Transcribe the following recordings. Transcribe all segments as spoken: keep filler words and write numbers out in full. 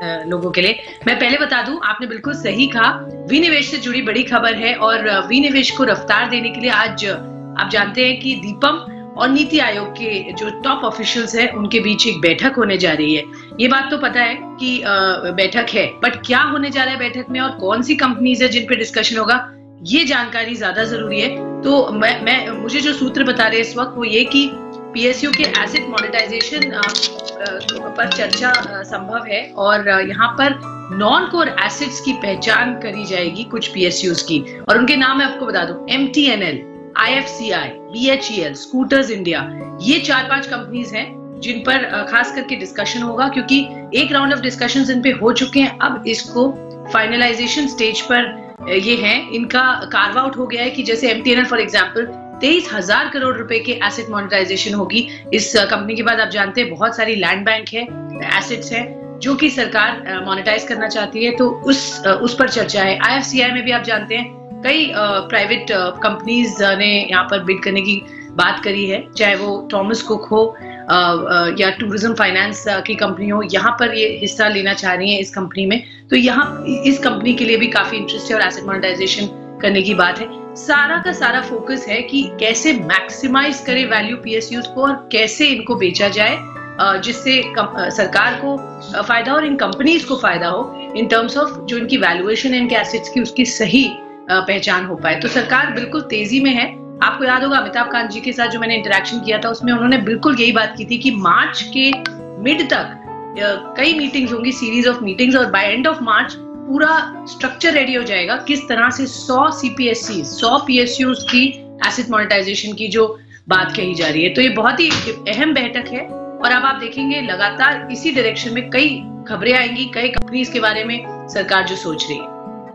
लोगों के लिए। मैं पहले बता दूं, आपने बिल्कुल सही कहा, विनिवेश से जुड़ी बड़ी खबर है और विनिवेश को रफ्तार देने के लिए आज आप जानते हैं कि दीपम और नीति आयोग के जो टॉप ऑफिशियल्स हैं उनके बीच एक बैठक होने जा रही है। ये बात तो पता है कि बैठक है, बट क्या होने जा रहा है बैठक में और कौन सी कंपनीज है जिन पे डिस्कशन होगा, ये जानकारी ज्यादा जरूरी है। तो मैं मैं मुझे जो सूत्र बता रहे हैं इस वक्त वो ये कि पीएसयू के एसेट मोनेटाइजेशन पर चर्चा संभव है और यहाँ पर नॉन कोर एसेट्स की पहचान करी जाएगी कुछ पीएसयूज की, और उनके नाम मैं आपको बता दूं, MTNL, IFCI, BHEL, scooters India, ये चार पांच कंपनीज हैं जिन पर खास करके डिस्कशन होगा, क्योंकि एक राउंड ऑफ डिस्कशंस इन पे हो चुके हैं। अब इसको फाइनलाइजेशन स्टेज पर ये है, इनका कार्व आउट हो गया है कि जैसे एमटीएनएल फॉर एग्जांपल तेईस हजार करोड़ रुपए के एसेट मोनेटाइजेशन होगी इस कंपनी के बाद। आप जानते हैं बहुत सारी लैंड बैंक है, एसेट्स हैं जो कि सरकार मोनेटाइज करना चाहती है, तो उस उस पर चर्चा है। आईएफसीआई में भी आप जानते हैं कई प्राइवेट कंपनीज ने यहाँ पर बिड करने की बात करी है, चाहे वो थॉमस कुक हो या टूरिज्म फाइनेंस की कंपनी हो, यहाँ पर ये हिस्सा लेना चाह रही है इस कंपनी में। तो यहाँ इस कंपनी के लिए भी काफी इंटरेस्ट है और एसेट मोनेटाइजेशन करने की बात है। सारा का सारा फोकस है कि कैसे मैक्सिमाइज करे वैल्यू पीएसयूज को और कैसे इनको बेचा जाए जिससे सरकार को फायदा और इन कंपनीज को फायदा हो इन टर्म्स ऑफ जो इनकी वैल्यूएशन है इनके एसेट्स की, उसकी सही पहचान हो पाए। तो सरकार बिल्कुल तेजी में है। आपको याद होगा अमिताभ कांत जी के साथ जो मैंने इंटरेक्शन किया था उसमें उन्होंने बिल्कुल यही बात की थी कि मार्च के मिड तक कई मीटिंग्स होंगी, सीरीज ऑफ मीटिंग्स, और बाय एंड ऑफ मार्च पूरा स्ट्रक्चर रेडी हो जाएगा किस तरह से सौ सीपीएससी, सौ पीएसयूज की एसेट मोनेटाइजेशन की जो बात कही जा रही है। तो ये बहुत ही अहम बैठक है और अब आप देखेंगे लगातार इसी डायरेक्शन में कई खबरें आएंगी, कई कंपनीज के बारे में सरकार जो सोच रही है।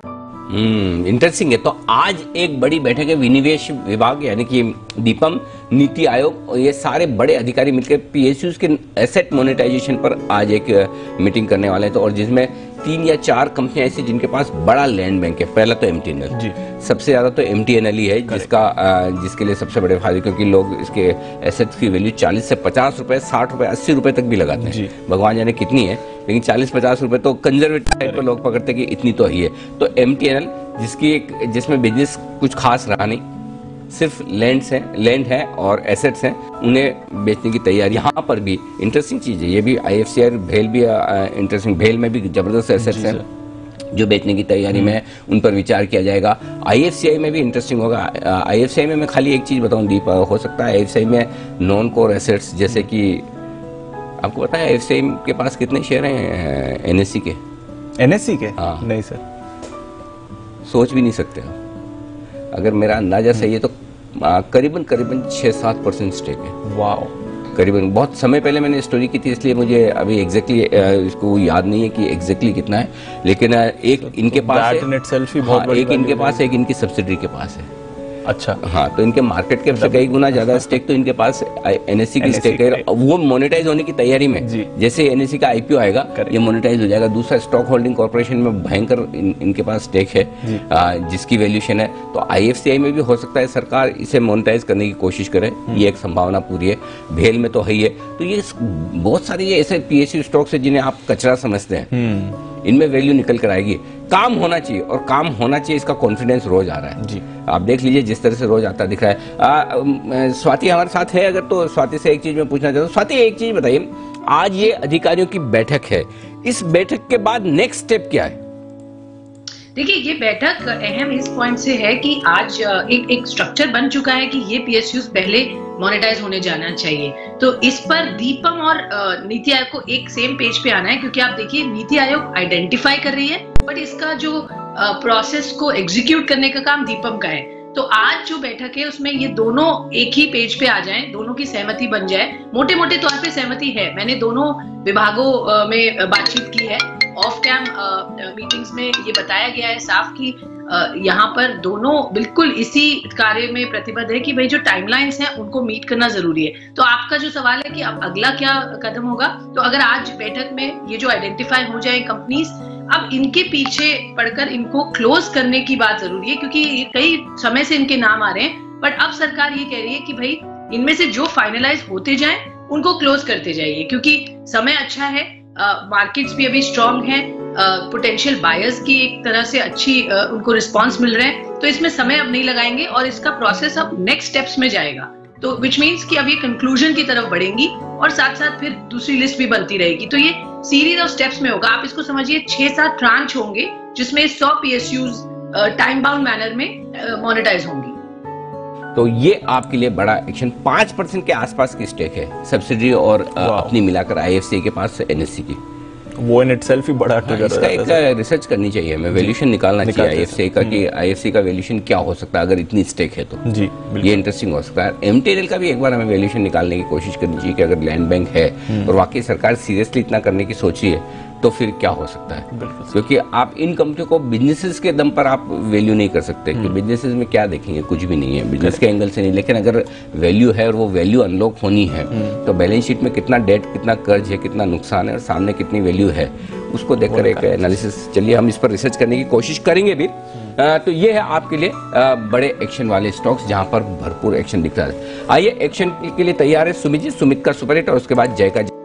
हम्म इंटरेस्टिंग है। तो आज एक बड़ी बैठक है, विनिवेश विभाग यानी कि दीपम, नीति आयोग और ये सारे बड़े अधिकारी मिलकर पीएसयूज के एसेट मोनेटाइजेशन पर आज एक मीटिंग करने वाले हैं। तो और जिसमें तीन या चार कंपनियां ऐसी जिनके पास बड़ा लैंड बैंक है। पहला तो एमटीएनएल, सबसे ज्यादा तो एमटीएनएल ही है जिसका जिसके लिए सबसे बड़े फायदे, क्योंकि लोग इसके एसेट्स की वैल्यू चालीस से पचास रुपए, साठ रुपए, अस्सी रुपए तक भी लगाते हैं। भगवान जाने कितनी है, लेकिन चालीस पचास रुपए तो कंजर्वेटिव टाइप पर लोग पकड़ते कि इतनी तो ही है। तो एमटीएनएल जिसकी एक जिसमें बिजनेस कुछ खास रहा नहीं, सिर्फ लैंड है लैंड है और एसेट्स हैं, उन्हें बेचने की तैयारी। यहाँ पर भी इंटरेस्टिंग चीज़ है, ये भी आईएफसीआई, भेल भी इंटरेस्टिंग, भेल में भी जबरदस्त एसेट्स हैं जो बेचने की तैयारी में है, उन पर विचार किया जाएगा। आईएफसीआई में भी इंटरेस्टिंग होगा। आईएफसीआई में मैं खाली एक चीज़ बताऊँ दीप, हो सकता है आईएफसीआई में नॉन कोर एसेट्स, जैसे कि आपको पता है आईएफसीआई के पास कितने शेयर हैं एनएससी के? एनएससी के? हाँ नहीं सर, सोच भी नहीं सकते। अगर मेरा अंदाजा सही है तो करीबन करीबन छः सात परसेंट स्टेक है। वाह, करीबन। बहुत समय पहले मैंने स्टोरी की थी इसलिए मुझे अभी एग्जैक्टली इसको याद नहीं है कि एग्जैक्टली कितना है, लेकिन एक इनके पास है, एक इनके पास है, एक इनकी सब्सिडरी के पास है। अच्छा, हाँ, तो इनके मार्केट कैप से कई गुना ज्यादा स्टेक तो इनके पास एनएससी की स्टेक है। वो मोनेटाइज होने की तैयारी में, जैसे एनएससी का आईपीओ आएगा ये मोनेटाइज हो जाएगा। दूसरा, स्टॉक होल्डिंग कॉर्पोरेशन में भयंकर इन, इनके पास स्टेक है आ, जिसकी वैल्यूएशन है। तो आईएफसीआई में भी हो सकता है सरकार इसे मोनेटाइज करने की कोशिश करे, ये एक संभावना पूरी है। भेल में तो है ही है। तो ये बहुत सारे ये ऐसे पीएसयू स्टॉक्स है जिन्हें आप कचरा समझते हैं, इनमें वैल्यू निकल कर आएगी। काम होना चाहिए और काम होना चाहिए, इसका कॉन्फिडेंस रोज आ रहा है जी। आप देख लीजिए जिस तरह से रोज आता दिख रहा है। आ, स्वाति हमारे साथ है, अगर तो स्वाति से एक चीज मैं पूछना चाहता हूँ। स्वाति, एक चीज बताइए, आज ये अधिकारियों की बैठक है, इस बैठक के बाद नेक्स्ट स्टेप क्या है? देखिए, ये बैठक अहम इस पॉइंट से है कि आज एक एक स्ट्रक्चर बन चुका है कि ये पीएसयूज पहले मोनेटाइज होने जाना चाहिए। तो इस पर दीपम और नीति आयोग को एक सेम पेज पे आना है, क्योंकि आप देखिए नीति आयोग आइडेंटिफाई कर रही है बट इसका जो प्रोसेस को एग्जीक्यूट करने का काम दीपम का है। तो आज जो बैठक है उसमें ये दोनों एक ही पेज पे आ जाएं, दोनों की सहमति बन जाए। मोटे मोटे तौर पे सहमति है, मैंने दोनों विभागों में बातचीत की है। ऑफ कैम मीटिंग्स में ये बताया गया है साफ कि यहाँ पर दोनों बिल्कुल इसी कार्य में प्रतिबद्ध है कि भाई जो टाइमलाइंस हैं उनको मीट करना जरूरी है। तो आपका जो सवाल है कि अब अगला क्या कदम होगा, तो अगर आज बैठक में ये जो आइडेंटिफाई हो जाए कंपनीज, अब इनके पीछे पड़कर इनको क्लोज करने की बात जरूरी है, क्योंकि ये कई समय से इनके नाम आ रहे हैं। बट अब सरकार ये कह रही है कि भाई इनमें से जो फाइनलाइज होते जाएं उनको क्लोज करते जाइए, क्योंकि समय अच्छा है। मार्केट्स भी अभी स्ट्रांग हैं, पोटेंशियल बायर्स की एक तरह से अच्छी uh, उनको रिस्पांस मिल रहा है, तो इसमें समय अब नहीं लगाएंगे और इसका प्रोसेस अब नेक्स्ट स्टेप्स में जाएगा। तो विच मीन्स कि अब ये कंक्लूजन की तरफ बढ़ेंगी और साथ साथ फिर दूसरी लिस्ट भी बनती रहेगी। तो ये सीरीज ऑफ स्टेप्स में होगा। आप इसको समझिए छह सात ट्रांच होंगे जिसमें सौ पीएसयूज टाइम बाउंड मैनर में मोनेटाइज होंगी। तो ये आपके लिए बड़ा एक्शन। पांच परसेंट के आसपास की स्टेक है सब्सिडी और अपनी मिलाकर आईएफसी के पास एनएससी की, वो इन इटसेल्फ ही बड़ा ट्रिगर इसका एक रिसर्च करनी चाहिए, हमें वैल्यूएशन निकालना चाहिए आईएफसी का कि आईएफसी का वैल्यूएशन क्या हो सकता है अगर इतनी स्टेक है तो जी ये इंटरेस्टिंग हो सकता है। एमटीएनएल का भी एक बार हमें वैल्यूएशन निकालने की कोशिश करनी चाहिए कि अगर लैंड बैंक है और वाकई सरकार सीरियसली इतना करने की सोची है तो फिर क्या हो सकता है, क्योंकि आप इन कंपनियों को बिजनेसेस के दम पर आप वैल्यू नहीं कर सकते कि बिजनेसेस में क्या देखेंगे, कुछ भी नहीं है बिजनेस के एंगल से नहीं, लेकिन अगर वैल्यू है और वो वैल्यू अनलॉक होनी है तो बैलेंस शीट में कितना डेट, कितना कर्ज है, कितना नुकसान है और सामने कितनी वैल्यू है, उसको देखकर एक एनालिसिस। चलिए हम इस पर रिसर्च करने की कोशिश करेंगे भी। आ, तो ये है आपके लिए आ, बड़े एक्शन वाले स्टॉक्स जहां पर भरपूर एक्शन दिख रहा है। आइए एक्शन के लिए तैयार है सुमित जी, सुमित का सुपर हिट और उसके बाद जय का